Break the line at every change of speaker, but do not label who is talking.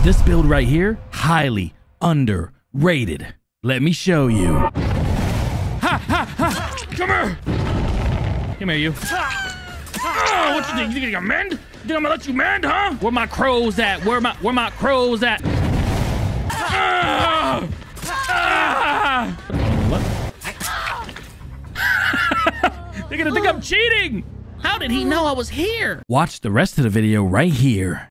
This build right here, highly underrated. Let me show you. Ha, ha, ha. Come here. Come here, you. Oh, what you think? You think I mend? You think I'm gonna let you mend, huh? Where my crows at? Where my crows at? Ah! Ah! They're gonna think I'm cheating. How did he know I was here? Watch the rest of the video right here.